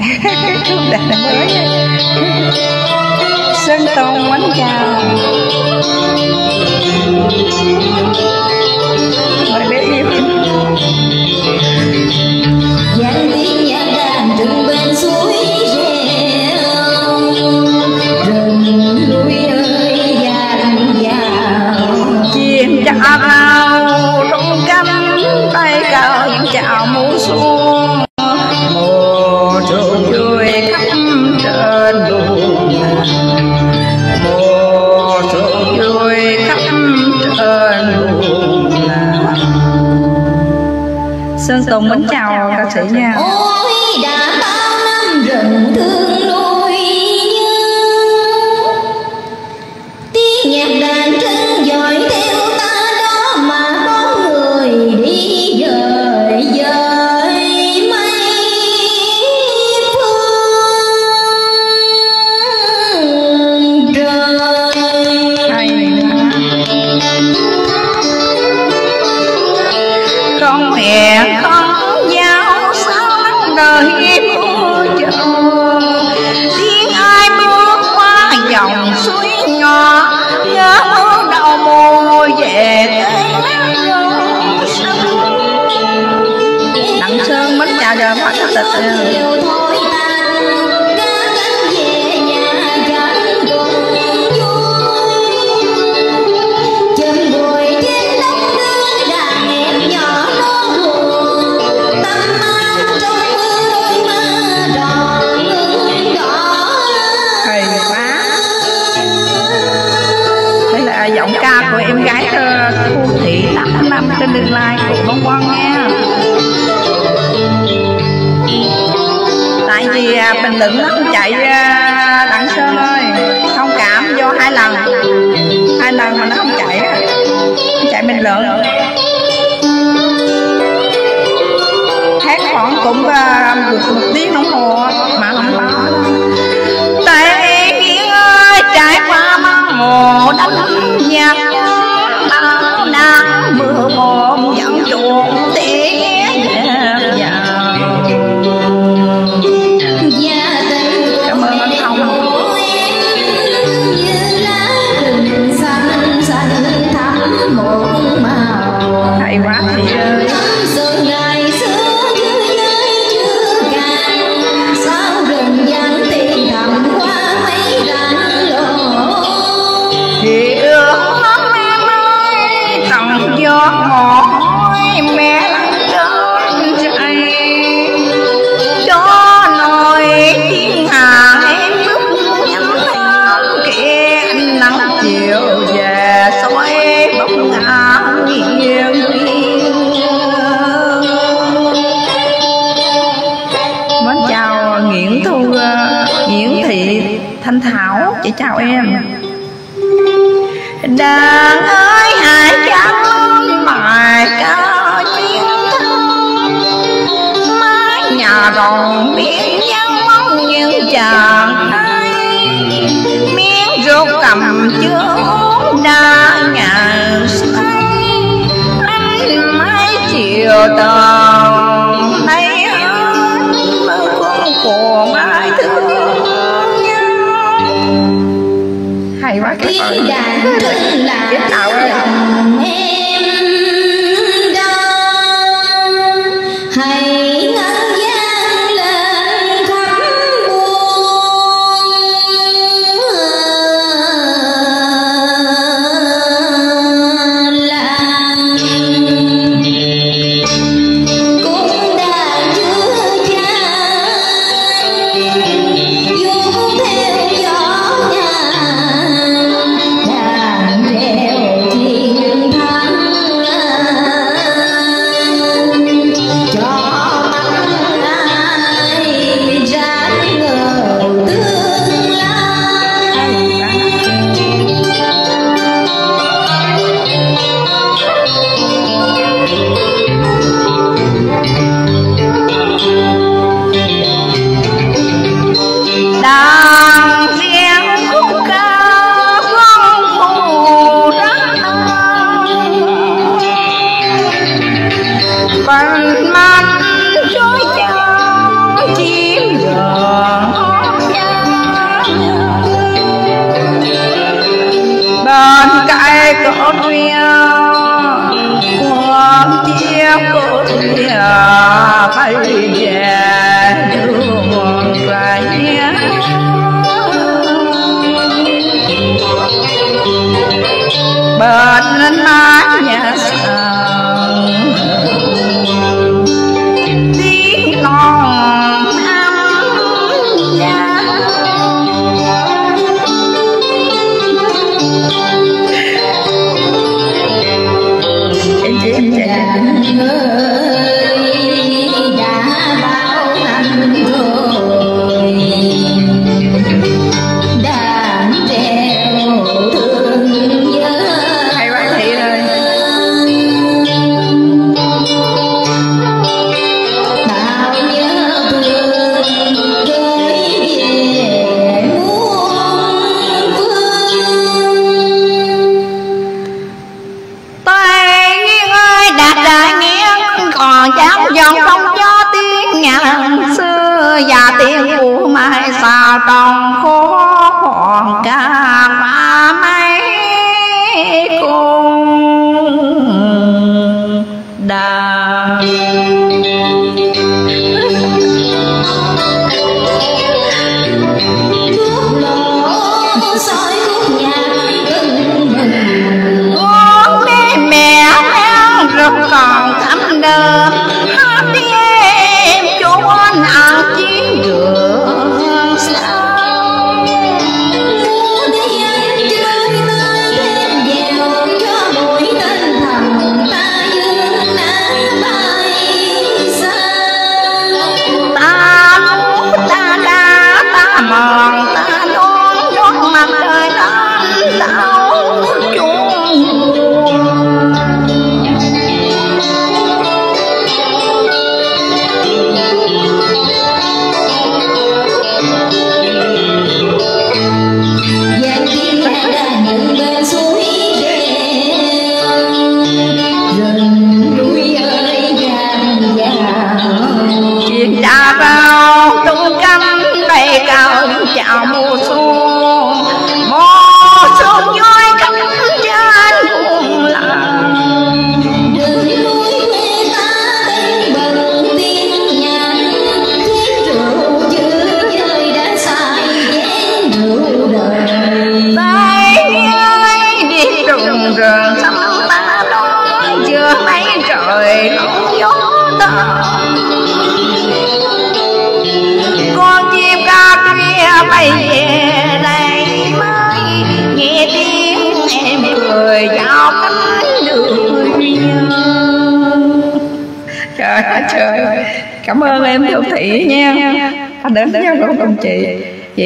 Đàn mới Sơn Tùng mến chào. Mời bé yêu. Giang tiếng nhạc đàn rừng bên suối reo, rừng núi ơi dàn dào. Chim chào vào rung cánh bay cao những chào mũ xuống. Mùa trôi vui khắp trên buồn làng, mùa trôi vui khắp trên buồn làng. Sơn Tùng mến chào ca sĩ nha. Ôi đã bao năm rừng thương nuôi nhớ, tiếng nhạc đàn trưng dõi theo ta đó mà bóng người đi dời dời mây phương trời. Không hẹn không giao sao đời mưa chờ, tiếng ai bước qua dòng suối nhỏ, nhớ hướng đầu mùa về tới sông. Đặng Sơn mến chào giờ phát tịch. Giọng ca của em gái Thu Thị 8/5 trên đường lai của Bông Quang nha. Tại vì Bình Định nó không chạy Đặng Sơn ơi, thông cảm do hai lần mà nó không chạy Bình Lượng. Hát khoảng cũng được 1 tiếng đồng hồ mà không có. Tại Hiên ơi trải qua mang mùa đánh nhạc bao năm mưa một dẫn chuộng tiếng vào. Cảm ơn anh Thông. Hay quá chị ơi. Thì ước lắm em ơi, tặng gió mỏi mẹ lớn chạy, cho nồi thiên hà em bước nhắm hơn kia anh nắng chiều về xoay bóng ngã nghiêng. Mến chào Nguyễn Thị Thanh Thảo, chị chào em. Đàn ơi hãy chăm bài ca chiến thắng, mái nhà rồng biển vắng bóng những chàng trai, miếng rượu cầm chưa uống đã nhà say. Anh mái chiều tàn nay hết mơ không còn ai thương nhau. Hay quá các bạn. Đàn trưng là lòng em đó, hãy ngân vang lên khắp buôn làng. Cũng đàn chưa chan du theo gió nhà, đàn reo quay về đường về bên mái nhà sàn tiếng non âm gia em đã bao năm rồi đã treo thương nhớ hay quá thị ơi bao nhớ thương gửi về muôn phương Tây Nguyên ơi đã nghe còn dám dòng không cho tiếng ngàn xưa và tiếng của mai sao trong khô còn cả ba mấy cung đàn thuốc lỗ soi thuốc nhang uống đi mẹ mang rồi còn thăm đơm hát đi em chú anh ăn chiến đường sao mua đi anh chơi tới thêm dèo cho mũi tinh thần ta dương nắng bay xa ta muốn ta đã ta mòn ta đón đón mặt trời tan đau chuông Giang tiên đã nhận bên suối reo rừng núi ơi vàng vàng chuyện đã vào tung cánh đầy cao chào mùa xuân vui cánh trên buồn lặng đường núi quê ta bên bờ tiếng nhạc chiếc rượu chữ chơi đã say chén rượu đời Tây ơi đi rừng rừng sắm ta đón chưa mấy trời nóng gió ta con chim ca kia bay về đây mới nghe tiếng em cười vào cánh đường trời ơi trời, cảm ơn em Châu Thị nha, đến nhau cùng chị.